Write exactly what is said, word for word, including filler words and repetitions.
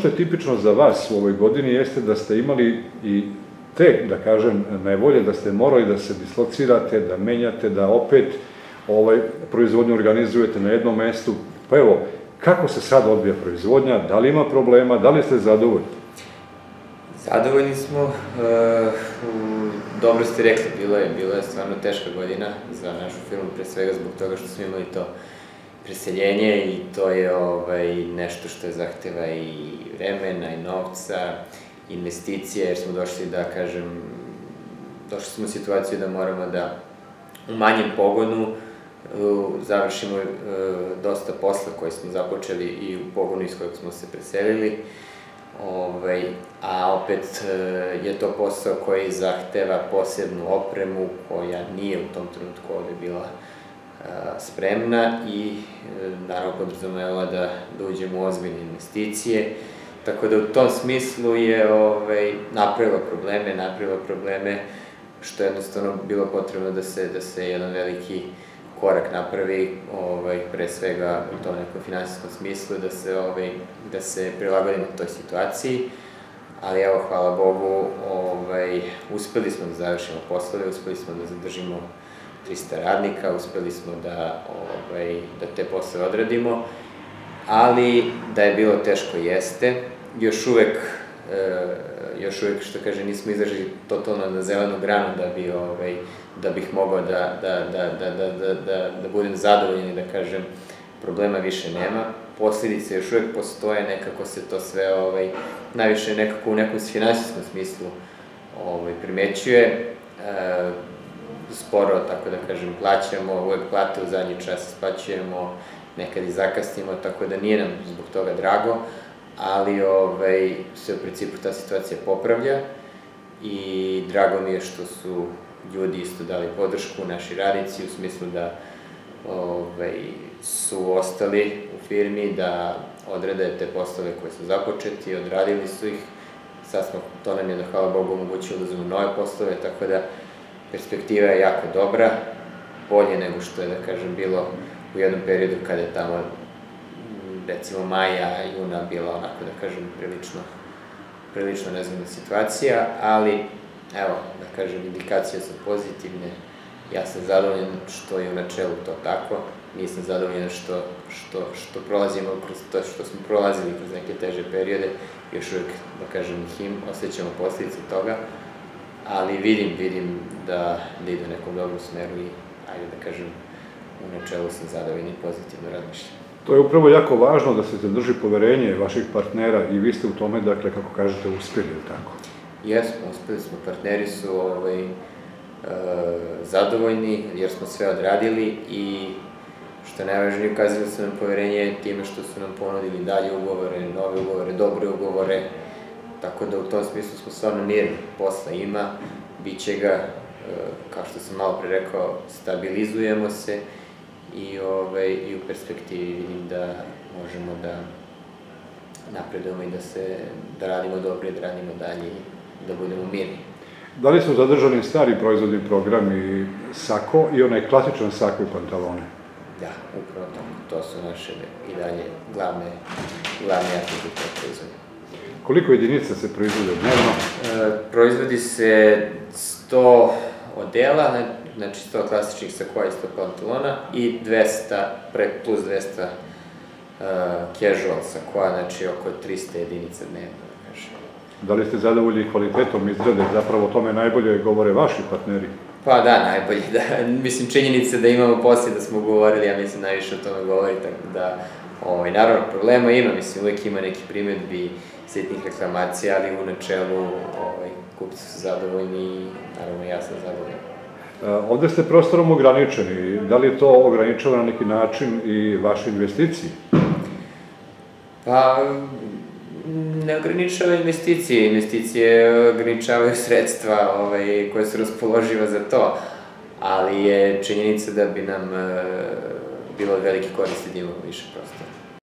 što je tipično za vas u ovoj godini jeste da ste imali i te, da kažem, nevolje, da ste morali da se dislocirate, da menjate, da opet proizvodnju organizujete na jednom mestu. Pa evo, kako se sad odvija proizvodnja, da li ima problema, da li ste zadovoljni? Zadovoljni smo, dobro ste rekli, bilo je stvarno teška godina za našu firmu, pre svega zbog toga što smo imali to preseljenje i to je nešto što je zahteva i vremena i novca, investicije, jer smo došli da, kažem, došli smo u situaciju da moramo da u manjem pogonu završimo dosta posla koji smo započeli i u pogonu iz kojeg smo se preselili, a opet je to posao koji zahteva posebnu opremu koja nije u tom trenutku ovde bila spremna i naravno podrazumevala da uđemo u ozbiljne investicije, tako da u tom smislu je napravila probleme, napravila probleme što je jednostavno bilo potrebno da se jedan veliki korak napravi, pre svega u tom nekom finansijskom smislu, da se prilagodi na toj situaciji, ali evo, hvala Bogu, uspeli smo da završimo poslove, uspeli smo da zadržimo trista radnika, uspeli smo da te poslove odradimo, ali da je bilo teško jeste, još uvek, još uvek, što kaže, nismo izašli totalno na zelenu granu da bih mogao da budem zadovoljan i da kažem problema više nema. Posledice još uvek postoje, nekako se to sve najviše nekako u nekom finansijskom smislu primećuje. Sporo, tako da kažem, plaćamo, uvek plate u zadnji čas isplaćujemo, nekad i zakasnimo, tako da nije nam zbog toga drago, ali se u principu ta situacija popravlja i drago mi je što su ljudi isto dali podršku, naši radnici, u smislu da su ostali u firmi, da odrade te poslove koje su započeti, odradili su ih, sad smo, to nam je, da hvala Bogu, omogućilo da uzmemo nove poslove, tako da perspektiva je jako dobra, bolje nego što je, da kažem, bilo u jednom periodu kada je tamo, recimo, maja, juna bila, onako, da kažem, prilično, prilično nezgodna situacija, ali, evo, da kažem, indikacije su pozitivne, ja sam zadovoljan što je u načelu to tako, nisam zadovoljan što prolazimo kroz to, što smo prolazili kroz neke teže periode, još uvek, da kažem, osjećamo posljedice toga, ali vidim, vidim da ide u nekom dobrom smeru i, ajde da kažem, u načelu sam zadovoljan i pozitivno razmišljam. To je upravo jako važno da se zadrži poverenje vaših partnera i vi ste u tome, dakle, kako kažete, uspjeli, ili tako? Jesmo, uspjeli smo, partneri su zadovoljni jer smo sve odradili i što je najvažnije, ukazali su nam poverenje time što su nam ponudili dalje ugovore, nove ugovore, dobre ugovore, tako da u tom smislu smo stvarno mirni, posla ima, bit će ga, kao što sam malo pre rekao, stabilizujemo se i u perspektivi vidim da možemo da napredujemo i da radimo dobro i da radimo dalje i da budemo mirni. Da li su zadržani stari proizvodni programi sako i onaj klasičan sako i pantalone? Da, upravo tako. To su naše i dalje glavne atribute proizvodnje. Koliko jedinica se proizvode dnevno? Proizvodi se sto odela, znači sto klasičnih sakoa i sto pantalona i dvesta, plus dvesta casual sakoa, znači oko trista jedinica dnevno, da kažem. Da li ste zadovoljni kvalitetom izrade? Zapravo o tome najbolje govore vaši partneri. Pa da, najbolje, da. Mislim, činjenica da imamo poslije da smo govorili, ja mislim, najviše o tome govori, tako da, naravno, problema ima, mislim, uvek ima neki primedbi, sitnih reklamacija, ali u načelu kupci su zadovoljni i, naravno, ja sam zadovoljan. Ovde ste prostorom ograničeni. Da li to ograničava na neki način i vaše investicije? Pa, ne ograničava investicije. Investicije ograničavaju sredstva koje su raspoloživa za to, ali je činjenica da bi nam bilo veliki koristi da imamo više prostora.